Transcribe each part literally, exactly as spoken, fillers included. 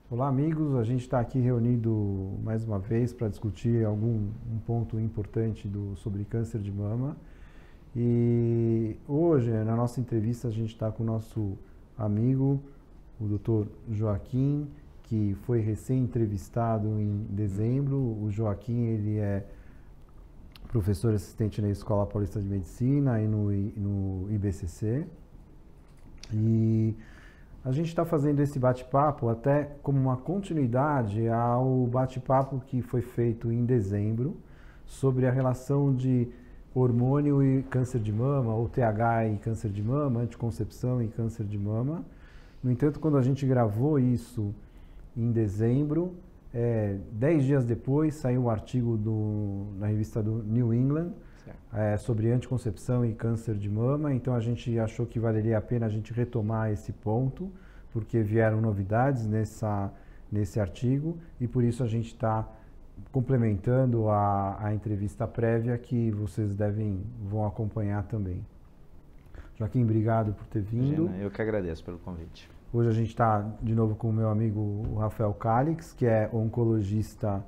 Olá, amigos. A gente está aqui reunido mais uma vez para discutir algum um ponto importante do, sobre câncer de mama. E hoje, na nossa entrevista, a gente está com o nosso amigo, o doutor Joaquim, que foi recém-entrevistado em dezembro. O Joaquim, ele é professor assistente na Escola Paulista de Medicina e no, no I B C C. E a gente está fazendo esse bate-papo até como uma continuidade ao bate-papo que foi feito em dezembro sobre a relação de hormônio e câncer de mama, ou T H e câncer de mama, anticoncepção e câncer de mama. No entanto, quando a gente gravou isso em dezembro, é, dez dias depois saiu um artigo do, na revista do New England é, sobre anticoncepção e câncer de mama. Então a gente achou que valeria a pena a gente retomar esse ponto, porque vieram novidades nessa, nesse artigo e por isso a gente está complementando a, a entrevista prévia que vocês devem, vão acompanhar também. Joaquim, obrigado por ter vindo. Imagina, eu que agradeço pelo convite. Hoje a gente está de novo com o meu amigo o Rafael Calix, que é oncologista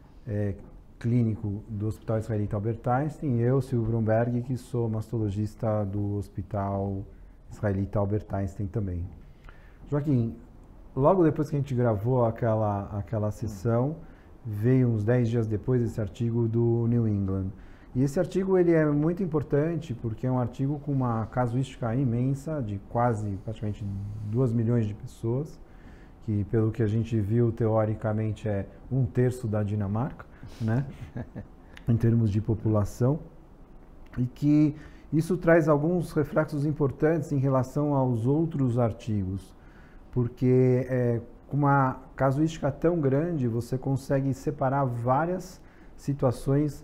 é, clínico do Hospital Israelita Albert Einstein, e eu, Silvio Bromberg, que sou mastologista do Hospital Israelita Albert Einstein também. Joaquim, logo depois que a gente gravou aquela, aquela sessão, veio uns dez dias depois esse artigo do New England. E esse artigo ele é muito importante porque é um artigo com uma casuística imensa de quase, praticamente dois milhões de pessoas, que pelo que a gente viu teoricamente é um terço da Dinamarca, né? Em termos de população, e que isso traz alguns reflexos importantes em relação aos outros artigos, porque é, com uma casuística tão grande você consegue separar várias situações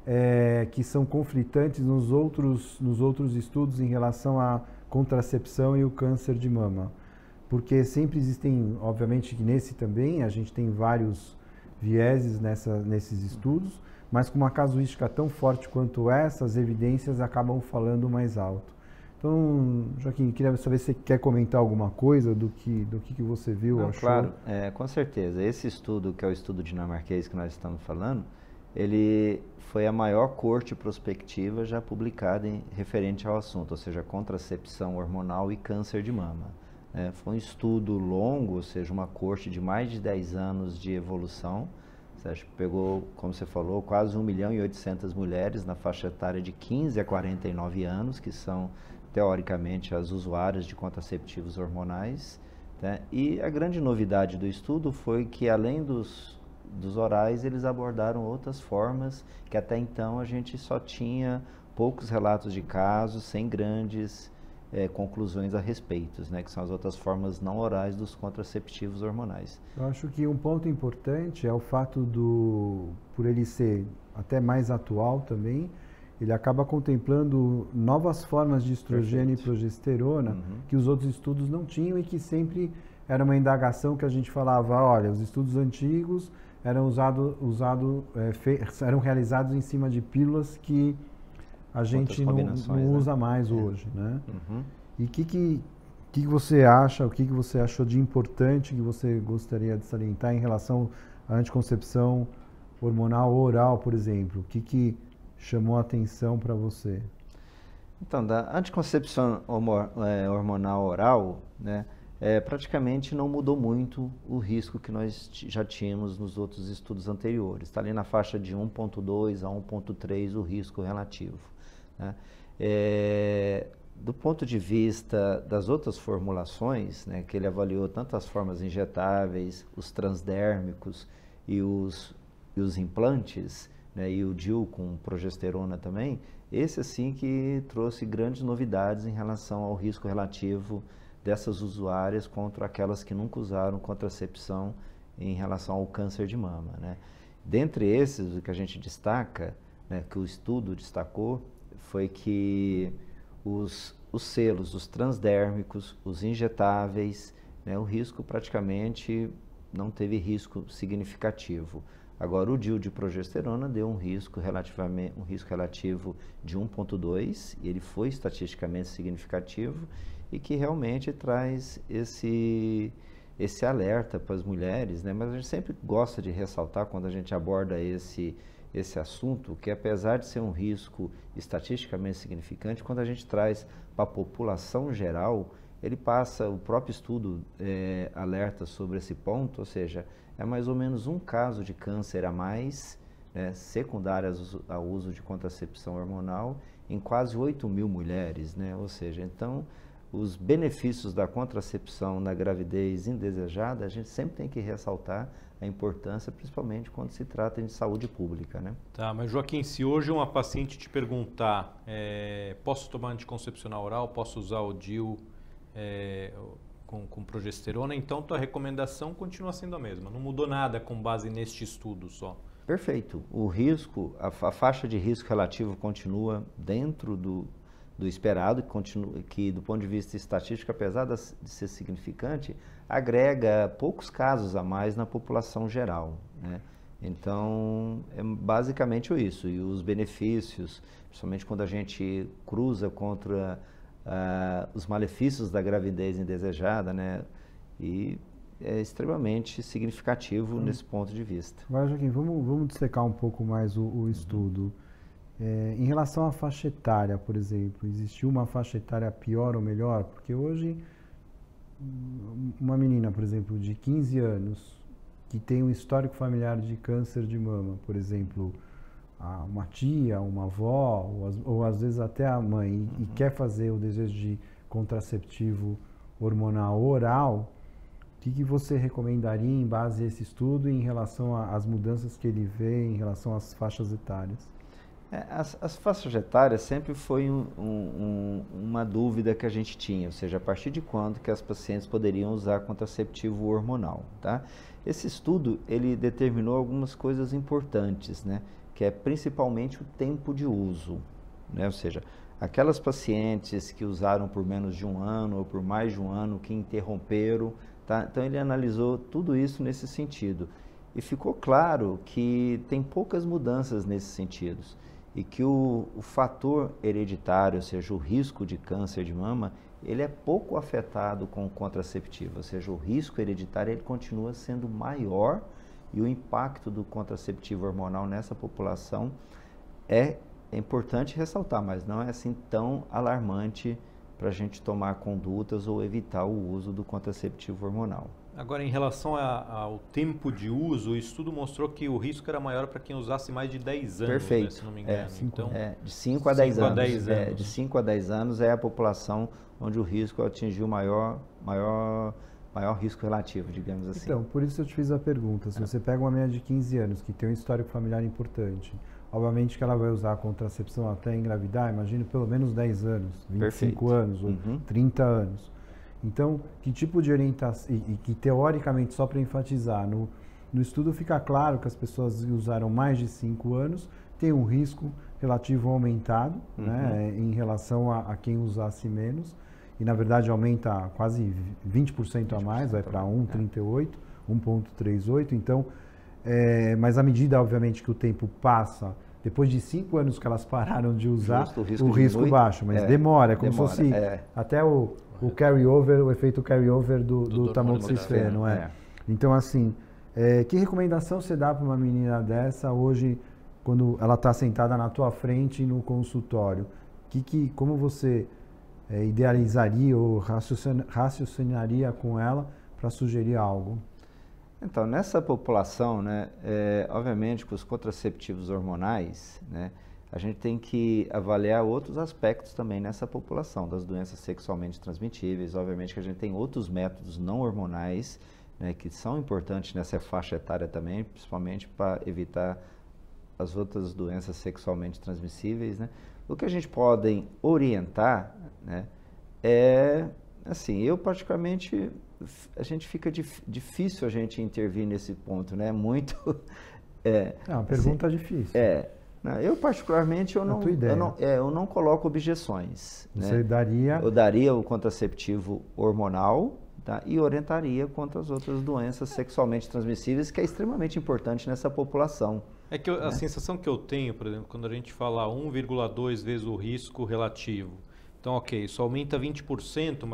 é, que são conflitantes nos outros, nos outros estudos em relação à contracepção e o câncer de mama. Porque sempre existem, obviamente que nesse também, a gente tem vários vieses nessa, nesses estudos, mas com uma casuística tão forte quanto essa, as evidências acabam falando mais alto. Então, Joaquim, queria saber se você quer comentar alguma coisa do que, do que, que você viu, Não, achou. claro, é, com certeza. Esse estudo, que é o estudo dinamarquês que nós estamos falando, ele foi a maior corte prospectiva já publicada em, referente ao assunto, ou seja, contracepção hormonal e câncer de mama. É, foi um estudo longo, ou seja, uma corte de mais de dez anos de evolução. Ou seja, pegou, como você falou, quase um milhão e oitocentas mulheres na faixa etária de quinze a quarenta e nove anos, que são, teoricamente, as usuárias de contraceptivos hormonais. Né? E a grande novidade do estudo foi que, além dos, dos orais, eles abordaram outras formas que até então a gente só tinha poucos relatos de casos, sem grandes É, conclusões a respeito, né, que são as outras formas não orais dos contraceptivos hormonais. Eu acho que um ponto importante é o fato do, por ele ser até mais atual também, ele acaba contemplando novas formas de estrogênio Perfeito. E progesterona uhum. que os outros estudos não tinham e que sempre era uma indagação que a gente falava, olha, os estudos antigos eram usado, usado, é, fe, eram realizados em cima de pílulas que a gente não, não usa né? mais é. hoje, né? Uhum. E o que, que, que você acha, o que, que você achou de importante que você gostaria de salientar em relação à anticoncepção hormonal oral, por exemplo? O que, que chamou a atenção para você? Então, da anticoncepção hormonal oral, né, é, praticamente não mudou muito o risco que nós já tínhamos nos outros estudos anteriores. Está ali na faixa de um ponto dois a um ponto três o risco relativo. Né? É, do ponto de vista das outras formulações, né, que ele avaliou tanto as formas injetáveis, os transdérmicos e os, e os implantes, né, e o D I U com progesterona também, esse assim que trouxe grandes novidades em relação ao risco relativo dessas usuárias contra aquelas que nunca usaram contracepção em relação ao câncer de mama. Né? Dentre esses, o que a gente destaca, né, que o estudo destacou, foi que os, os selos, os transdérmicos, os injetáveis, né, o risco praticamente não teve risco significativo. Agora, o D I U de progesterona deu um risco, relativamente, um risco relativo de um ponto dois, e ele foi estatisticamente significativo, e que realmente traz esse, esse alerta para as mulheres, né? Mas a gente sempre gosta de ressaltar quando a gente aborda esse, esse assunto, que apesar de ser um risco estatisticamente significante, quando a gente traz para a população geral, ele passa, o próprio estudo é, alerta sobre esse ponto, ou seja, é mais ou menos um caso de câncer a mais, né, secundário ao uso de contracepção hormonal, em quase oito mil mulheres, né? Ou seja, então, os benefícios da contracepção na gravidez indesejada, a gente sempre tem que ressaltar a importância, principalmente quando se trata de saúde pública, né? Tá, mas Joaquim, se hoje uma paciente te perguntar, é, posso tomar anticoncepcional oral, posso usar o D I U é, com, com progesterona, então tua recomendação continua sendo a mesma, não mudou nada com base neste estudo só? Perfeito. O risco, a, a faixa de risco relativo continua dentro do, do esperado, que, continua, que do ponto de vista estatístico, apesar de ser significante, agrega poucos casos a mais na população geral, né? Então, é basicamente isso. E os benefícios, principalmente quando a gente cruza contra uh, os malefícios da gravidez indesejada, né? E é extremamente significativo hum. nesse ponto de vista. Agora, Joaquim, vamos, vamos dissecar um pouco mais o, o estudo. É, em relação à faixa etária, por exemplo, existiu uma faixa etária pior ou melhor? Porque hoje, uma menina, por exemplo, de quinze anos, que tem um histórico familiar de câncer de mama, por exemplo, uma tia, uma avó, ou, ou às vezes até a mãe, e, uhum. e quer fazer o desejo de contraceptivo hormonal oral, o que, que você recomendaria em base a esse estudo em relação às mudanças que ele vê em relação às faixas etárias? É, as, as faixas etárias sempre foi um, um, uma dúvida que a gente tinha, ou seja, a partir de quando que as pacientes poderiam usar contraceptivo hormonal, tá? Esse estudo, ele determinou algumas coisas importantes, né? Que é principalmente o tempo de uso, né? Ou seja, aquelas pacientes que usaram por menos de um ano ou por mais de um ano, que interromperam, tá? Então ele analisou tudo isso nesse sentido e ficou claro que tem poucas mudanças nesses sentidos e que o, o fator hereditário, ou seja, o risco de câncer de mama, ele é pouco afetado com o contraceptivo, ou seja, o risco hereditário ele continua sendo maior e o impacto do contraceptivo hormonal nessa população é, é importante ressaltar, mas não é assim tão alarmante para a gente tomar condutas ou evitar o uso do contraceptivo hormonal. Agora, em relação a, ao tempo de uso, o estudo mostrou que o risco era maior para quem usasse mais de dez anos, Perfeito. Né, se não me engano. É, então, é, de cinco a dez anos. anos. É, de cinco a dez anos é a população onde o risco atingiu maior, maior, maior risco relativo, digamos assim. Então, por isso eu te fiz a pergunta. Se é. você pega uma menina de quinze anos que tem um histórico familiar importante, obviamente que ela vai usar a contracepção até engravidar, imagino pelo menos dez anos, vinte e cinco Perfeito. Anos ou uhum. trinta anos. Então, que tipo de orientação, e, e que teoricamente, só para enfatizar, no, no estudo fica claro que as pessoas que usaram mais de cinco anos têm um risco relativo aumentado, uhum. né, em relação a, a quem usasse menos, e na verdade aumenta quase vinte por cento a mais, vai para um vírgula trinta e oito, um vírgula trinta e oito, então, é, mas à medida, obviamente, que o tempo passa, depois de cinco anos que elas pararam de usar, Justo, o risco, o risco baixa, mas é, demora, é como demora, se fosse é. até o, o carry-over, o efeito carry-over do, do, do tamoxifeno. É. É. Então, assim, é, que recomendação você dá para uma menina dessa hoje, quando ela está sentada na tua frente no consultório? Que, que, como você é, idealizaria ou raciocinaria com ela para sugerir algo? Então, nessa população, né, é, obviamente, com os contraceptivos hormonais, né, a gente tem que avaliar outros aspectos também nessa população, das doenças sexualmente transmitíveis. Obviamente que a gente tem outros métodos não hormonais, né, que são importantes nessa faixa etária também, principalmente para evitar as outras doenças sexualmente transmissíveis, né. O que a gente pode orientar, né, é, assim, eu particularmente... a gente fica dif, difícil a gente intervir nesse ponto, né? Muito... É, é uma pergunta assim, difícil. É. Eu, particularmente, eu não, eu não, é, eu não coloco objeções. Você né? daria... Eu daria o contraceptivo hormonal, tá? E orientaria contra as outras doenças sexualmente transmissíveis, que é extremamente importante nessa população. É que eu, a né? sensação que eu tenho, por exemplo, quando a gente fala um vírgula dois vezes o risco relativo, então, ok, isso aumenta vinte por cento, mas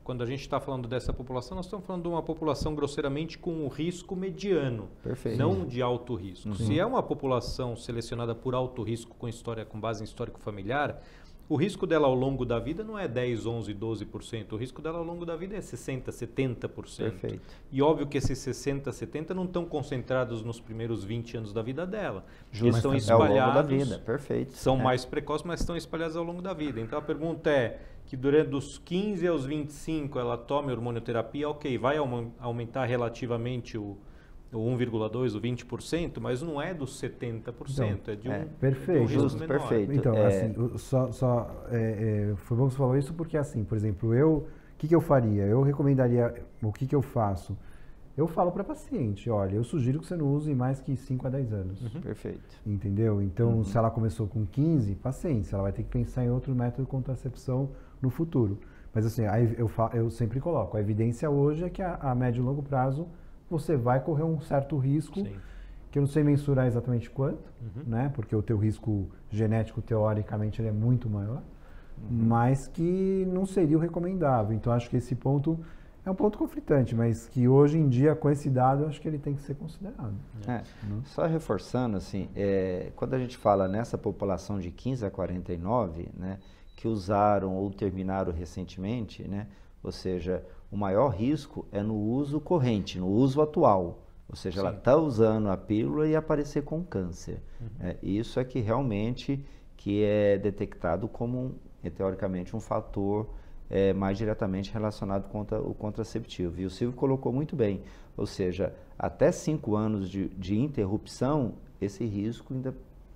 quando a gente está falando dessa população, nós estamos falando de uma população grosseiramente com um risco mediano, Perfeito. não de alto risco. Uhum. Se é uma população selecionada por alto risco com história, com base em histórico familiar, o risco dela ao longo da vida não é dez, onze, doze por cento. O risco dela ao longo da vida é sessenta, setenta por cento. Perfeito. E óbvio que esses sessenta, setenta não estão concentrados nos primeiros vinte anos da vida dela. Justo. Eles estão É ao longo espalhados. da vida, perfeito. São é. mais precoces, mas estão espalhados ao longo da vida. Então a pergunta é que durante dos quinze aos vinte e cinco ela tome hormonioterapia, ok, vai aum- aumentar relativamente o o um vírgula dois por cento, o vinte por cento, mas não é dos setenta por cento, Então, é de um, é, perfeito. de um risco Justo, menor. perfeito. Então, É. assim, o- só, só é, é, foi bom que você falou isso porque, assim, por exemplo, eu, o que, que eu faria? Eu recomendaria, o que, que eu faço? Eu falo para paciente, olha, eu sugiro que você não use mais que cinco a dez anos, Uhum. Perfeito. entendeu? Então, Uhum. se ela começou com quinze, paciência, ela vai ter que pensar em outro método de contracepção no futuro. Mas, assim, a ev- eu, fa- eu sempre coloco, a evidência hoje é que a, a médio e longo prazo você vai correr um certo risco, Sim. que eu não sei mensurar exatamente quanto, Uhum. né? Porque o teu risco genético, teoricamente, ele é muito maior, Uhum. mas que não seria o recomendável. Então, acho que esse ponto é um ponto conflitante, mas que hoje em dia, com esse dado, eu acho que ele tem que ser considerado. É, só reforçando, assim, é, quando a gente fala nessa população de quinze a quarenta e nove, né, que usaram ou terminaram recentemente, né, ou seja, o maior risco é no uso corrente, no uso atual. Ou seja, ela Sim. está usando a pílula e aparecer com câncer. Uhum. É, isso é que realmente que é detectado como, um, é, teoricamente, um fator é, mais diretamente relacionado com o contraceptivo. E o Silvio colocou muito bem. Ou seja, até cinco anos de, de interrupção, esse risco ainda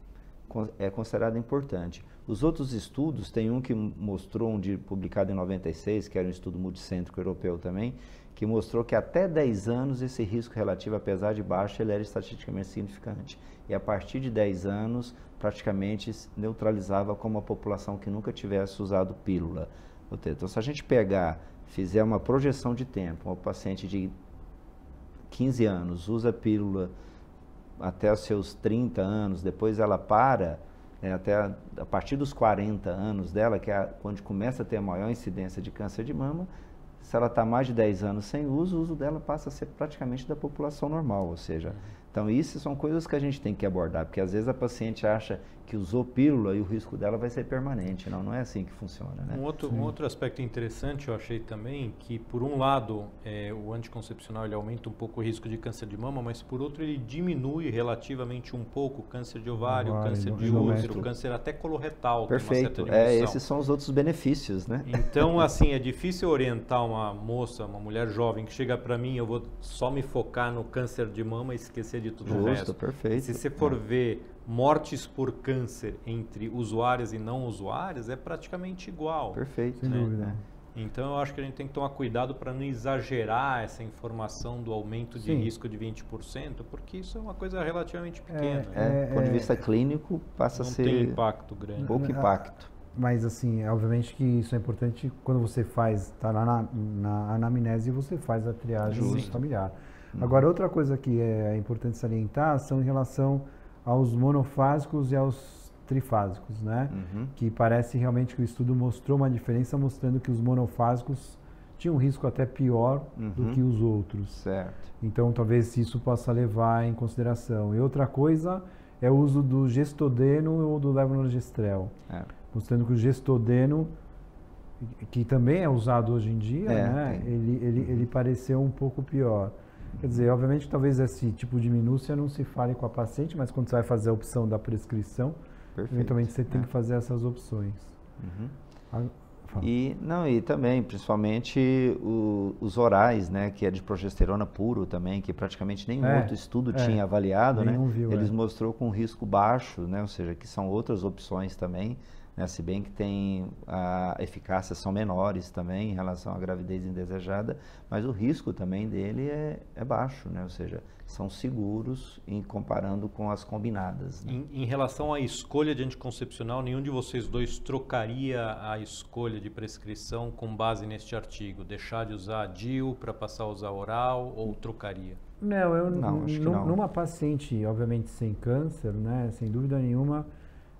é considerado importante. Os outros estudos, tem um que mostrou, um de, publicado em noventa e seis, que era um estudo multicêntrico europeu também, que mostrou que até dez anos esse risco relativo, apesar de baixo, ele era estatisticamente significante. E a partir de dez anos, praticamente neutralizava como a população que nunca tivesse usado pílula. Então, se a gente pegar, fizer uma projeção de tempo, uma paciente de quinze anos usa pílula até os seus trinta anos, depois ela para, né, até a, a partir dos quarenta anos dela, que é a, quando começa a ter a maior incidência de câncer de mama, se ela está mais de dez anos sem uso, o uso dela passa a ser praticamente da população normal, ou seja, então isso são coisas que a gente tem que abordar, porque às vezes a paciente acha que usou pílula e o risco dela vai ser permanente, não, não é assim que funciona, né? Um outro, um outro aspecto interessante eu achei também que, por um lado, é, o anticoncepcional ele aumenta um pouco o risco de câncer de mama, mas por outro ele diminui relativamente um pouco o câncer de ovário, Ovário, câncer de endométrio. útero, câncer até coloretal. Perfeito, tem uma certa é, diminuição. esses são os outros benefícios, né? Então, assim, é difícil orientar uma moça, uma mulher jovem que chega para mim, eu vou só me focar no câncer de mama e esquecer de tudo o resto. Justo, perfeito. Se você for É. ver mortes por câncer entre usuários e não usuários, é praticamente igual. Perfeito. Sem né? dúvida. Então, eu acho que a gente tem que tomar cuidado para não exagerar essa informação do aumento de Sim. risco de vinte por cento, porque isso é uma coisa relativamente pequena. É, né? É, do ponto de vista clínico, passa Não a ser tem impacto grande. pouco impacto. Mas, assim, é obviamente que isso é importante quando você faz, está lá na, na anamnese, você faz a triagem Justo. familiar. Agora, outra coisa que é importante salientar são em relação aos monofásicos e aos trifásicos, né? Uhum. Que parece realmente que o estudo mostrou uma diferença, mostrando que os monofásicos tinham um risco até pior do Uhum. que os outros. Certo. Então, talvez isso possa levar em consideração. E outra coisa é o uso do gestodeno ou do levonorgestrel, É. mostrando que o gestodeno, que também é usado hoje em dia, É, né? tem. ele, ele, ele pareceu um pouco pior. Quer dizer, obviamente, talvez esse tipo de minúcia não se fale com a paciente, mas quando você vai fazer a opção da prescrição, Perfeito. eventualmente você tem É. que fazer essas opções. Uhum. Ah, fala. E, não, e também, principalmente, o- os orais, né, que é de progesterona puro também, que praticamente nenhum É, outro estudo é. tinha avaliado, né? Nenhum viu, Eles é. mostrou com risco baixo, né? Ou seja, que são outras opções também, né? Se bem que tem a eficácia são menores também em relação à gravidez indesejada, mas o risco também dele é, é baixo, né? Ou seja, são seguros em comparando com as combinadas, né? Em, em relação à escolha de anticoncepcional, nenhum de vocês dois trocaria a escolha de prescrição com base neste artigo? Deixar de usar a D I U para passar a usar oral ou trocaria? Não, eu Não, n- acho que num- não. numa paciente, obviamente, sem câncer, né, sem dúvida nenhuma,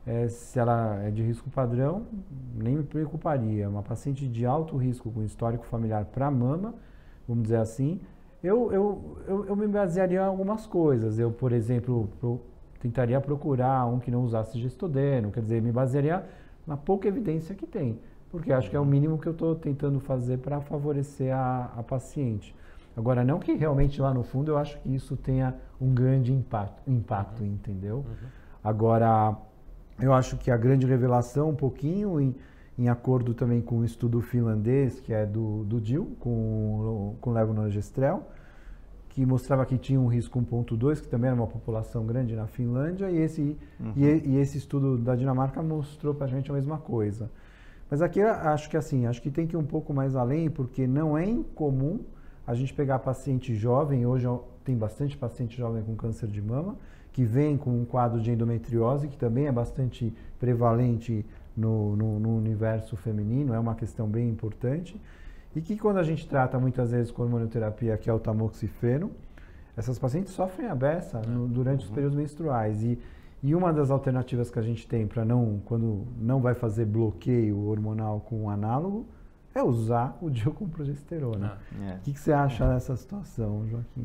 é, se ela é de risco padrão, nem me preocuparia. Uma paciente de alto risco com histórico familiar para mama, vamos dizer assim, eu, eu, eu, eu me basearia em algumas coisas. Eu, por exemplo, pro, tentaria procurar um que não usasse gestodeno, quer dizer, me basearia na pouca evidência que tem, porque acho que é o mínimo que eu estou tentando fazer para favorecer a, a paciente. Agora, não que realmente lá no fundo eu acho que isso tenha um grande impacto, impacto uhum. entendeu? Uhum. Agora, eu acho que a grande revelação, um pouquinho em, em acordo também com o estudo finlandês, que é do, do D I U, com, com levonorgestrel, que mostrava que tinha um risco um ponto dois, que também era uma população grande na Finlândia, e esse, uhum. e, e esse estudo da Dinamarca mostrou para a gente a mesma coisa. Mas aqui eu acho que assim, acho que tem que ir um pouco mais além, porque não é incomum a gente pegar paciente jovem, hoje tem bastante paciente jovem com câncer de mama, que vem com um quadro de endometriose, que também é bastante prevalente no, no, no universo feminino, é uma questão bem importante, e que quando a gente trata muitas vezes com hormonioterapia, que é o tamoxifeno, essas pacientes sofrem a beça no, durante uhum. os períodos menstruais. E, e uma das alternativas que a gente tem para não, quando não vai fazer bloqueio hormonal com um análogo, é usar o D I U com progesterona. Ah, é. O que, que você acha é. dessa situação, Joaquim?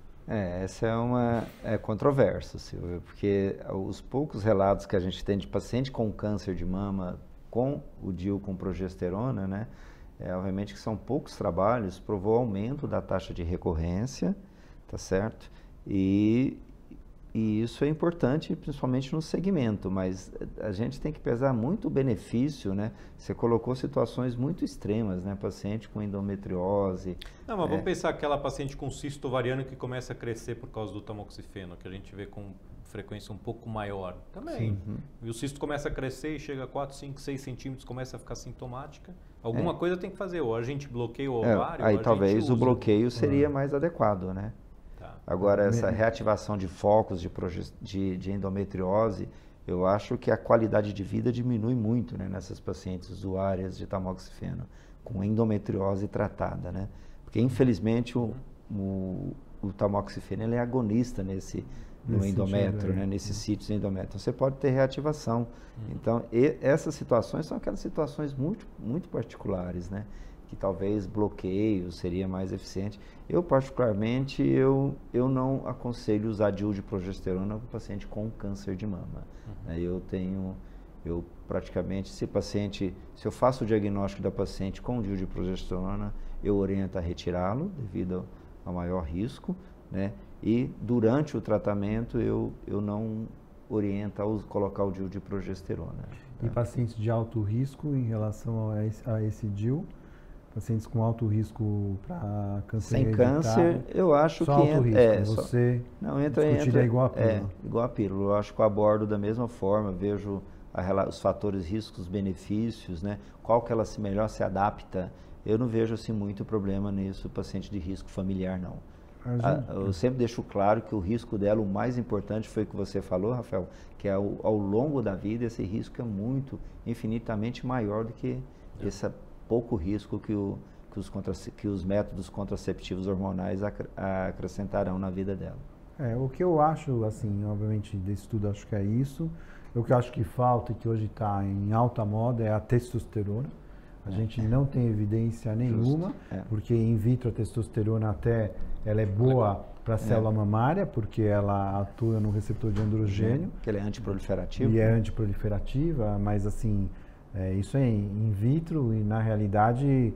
É, essa é uma é controversa, Silvio, porque os poucos relatos que a gente tem de paciente com câncer de mama com o D I U com progesterona, né, é, obviamente que são poucos trabalhos, provou aumento da taxa de recorrência, tá certo? E, e isso é importante, principalmente no segmento, mas a gente tem que pesar muito o benefício, né? Você colocou situações muito extremas, né? Paciente com endometriose. Não, mas é... vamos pensar aquela paciente com cisto ovariano que começa a crescer por causa do tamoxifeno, que a gente vê com frequência um pouco maior. Também. Uhum. E o cisto começa a crescer e chega a quatro, cinco, seis centímetros, começa a ficar sintomática. Alguma é. coisa tem que fazer, ou a gente bloqueia o ovário, é, aí ou a talvez gente usa. O bloqueio seria uhum. mais adequado, né? Tá. Agora, essa reativação de focos de, de, de endometriose, eu acho que a qualidade de vida diminui muito, né, nessas pacientes usuárias de tamoxifeno, com endometriose tratada, né? Porque, infelizmente, o, o, o tamoxifeno ele é agonista nesse... no nesse endométrio, sentido, né, nesses sítios endométrio. Você pode ter reativação. Uhum. Então, e, essas situações são aquelas situações muito, muito particulares, né? Que talvez bloqueio seria mais eficiente. Eu, particularmente, eu, eu não aconselho usar D I U de progesterona para paciente com câncer de mama. Uhum. Eu tenho, eu praticamente, se paciente, se eu faço o diagnóstico da paciente com D I U de progesterona, eu oriento a retirá-lo devido ao maior risco, né? E durante o tratamento eu, eu não oriento a colocar o D I U de progesterona. Tá? E pacientes de alto risco em relação a esse, a esse D I U? Pacientes com alto risco para câncer Sem câncer, eu acho só que... alto risco, é, você só, não, entra, discutiria entra, igual a pílula. É, igual a pílula. Eu acho que eu abordo da mesma forma, vejo a, os fatores riscos, benefícios, né? Qual que ela se melhor se adapta. Eu não vejo assim muito problema nisso, paciente de risco familiar, não. A, eu sempre deixo claro que o risco dela, o mais importante foi o que você falou, Rafael, que é ao, ao longo da vida esse risco é muito, infinitamente maior do que é. esse pouco risco que, o, que, os contra, que os métodos contraceptivos hormonais acre, acrescentarão na vida dela. É, o que eu acho, assim, obviamente, desse estudo acho que é isso. O que eu acho que falta e que hoje está em alta moda é a testosterona. A gente não tem evidência nenhuma, é. porque in vitro a testosterona até ela é boa para a célula é. mamária, porque ela atua no receptor de androgênio. Que ela é antiproliferativa. E é antiproliferativa, mas assim, é, isso é in vitro e na realidade,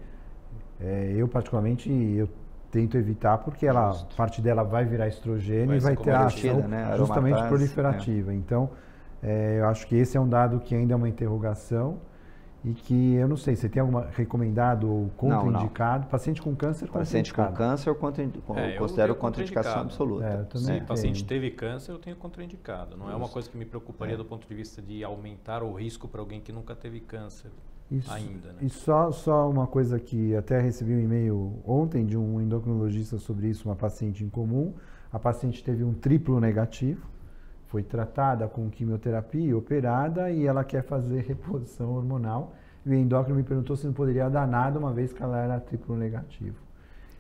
é, eu particularmente, eu tento evitar porque ela, parte dela vai virar estrogênio vai e vai ter a ação né? justamente proliferativa. É. Então, é, eu acho que esse é um dado que ainda é uma interrogação. E que, eu não sei, você tem alguma recomendado ou contraindicado? Não, não. Paciente com câncer, paciente com câncer, eu, contra, é, eu considero contraindicação absoluta. É, eu Se o paciente teve câncer, eu tenho contraindicado. Não Isso. é uma coisa que me preocuparia é. do ponto de vista de aumentar o risco para alguém que nunca teve câncer Isso, ainda. Né? E só, só uma coisa que até recebi um e-mail ontem de um endocrinologista sobre isso, uma paciente em comum. A paciente teve um triplo negativo. Foi tratada com quimioterapia, operada, e ela quer fazer reposição hormonal. E o endócrino me perguntou se não poderia dar nada, uma vez que ela era triplo negativo.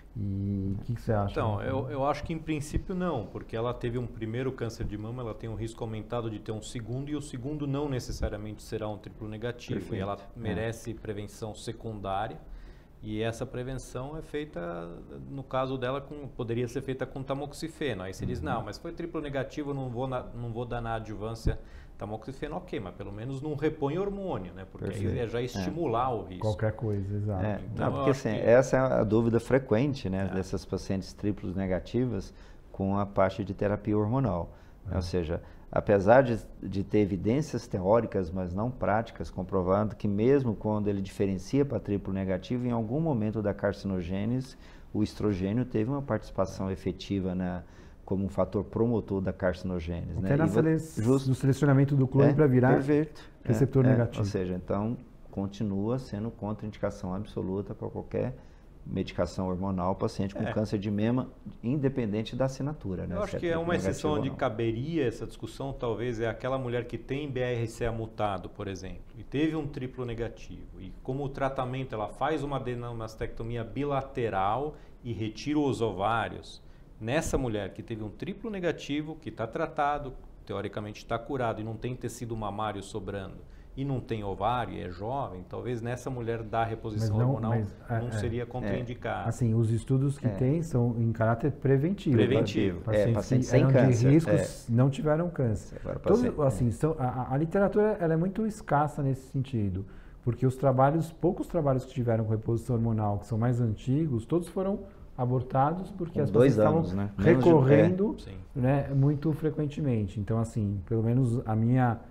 E o que, que você acha? Então, eu, eu acho que em princípio não, porque ela teve um primeiro câncer de mama, ela tem um risco aumentado de ter um segundo, e o segundo não necessariamente será um triplo negativo. Perfeito. E ela merece é. prevenção secundária, e essa prevenção é feita, no caso dela, com, poderia ser feita com tamoxifeno. Aí você uhum. diz, não, mas foi triplo negativo, não vou, na, não vou dar na adjuvância tamoxifeno, ok, mas pelo menos não repõe hormônio, né? Porque Perfeito. aí é já estimular é. o risco. Qualquer coisa, exato. É, então, não, porque assim, que... essa é a dúvida frequente, né, é. dessas pacientes triplos negativas com a parte de terapia hormonal. É. Ou seja, apesar de, de ter evidências teóricas, mas não práticas, comprovando que mesmo quando ele diferencia para triplo negativo, em algum momento da carcinogênese, o estrogênio teve uma participação efetiva na como um fator promotor da carcinogênese. Até né? na sele... no selecionamento do clone é, para virar perfeito. receptor é, negativo. É, ou seja, então continua sendo contraindicação absoluta para qualquer medicação hormonal paciente com é. câncer de mama, independente da assinatura. Né? Eu acho se que é uma exceção onde caberia essa discussão, talvez, é aquela mulher que tem B R C A mutado, por exemplo, e teve um triplo negativo, e como o tratamento, ela faz uma adenomastectomia bilateral e retira os ovários. Nessa mulher que teve um triplo negativo, que está tratado, teoricamente está curado e não tem tecido mamário sobrando e não tem ovário e é jovem, talvez nessa mulher da reposição não, hormonal mas, não é, seria contraindicado. É, assim, os estudos que é. tem são em caráter preventivo. Preventivo. Pacientes, é, pacientes sem eram câncer. de riscos, é. não tiveram câncer. Agora, Todos, paciente, assim, é. são, a, a literatura ela é muito escassa nesse sentido, porque os trabalhos, poucos trabalhos que tiveram com reposição hormonal, que são mais antigos, todos foram abortados porque com as pessoas estavam anos, né? recorrendo né, muito frequentemente. Então, assim, pelo menos a minha...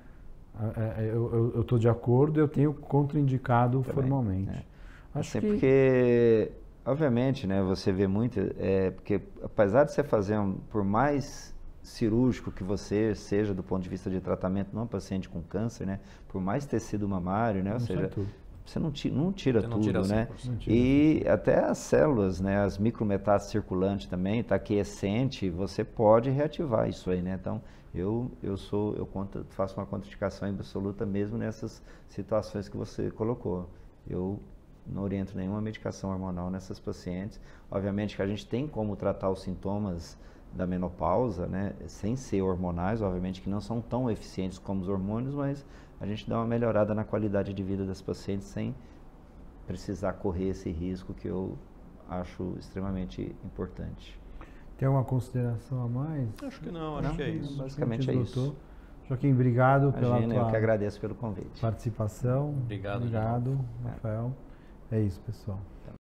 Eu estou de acordo, eu tenho contraindicado Também, formalmente. É. Acho assim, que... Porque, obviamente, né, você vê muito... É, porque apesar de você fazer, um, por mais cirúrgico que você seja do ponto de vista de tratamento numa paciente com câncer, né, por mais tecido mamário, né, ou seja... Você não tira, não tira não tudo, tira né? E até as células, né? As micrometástases circulantes também, está aquiescente, você pode reativar isso aí, né? Então, eu, eu, sou, eu conto, faço uma contraindicação absoluta mesmo nessas situações que você colocou. Eu não oriento nenhuma medicação hormonal nessas pacientes. Obviamente que a gente tem como tratar os sintomas da menopausa, né? Sem ser hormonais, obviamente que não são tão eficientes como os hormônios, mas a gente dá uma melhorada na qualidade de vida das pacientes sem precisar correr esse risco que eu acho extremamente importante. Tem alguma consideração a mais? Acho que não, acho não, que é isso. Basicamente é isso. Joaquim, obrigado Imagina, pela tua eu que agradeço pelo convite. participação. Obrigado. Obrigado, Rafael. É isso, pessoal. Então.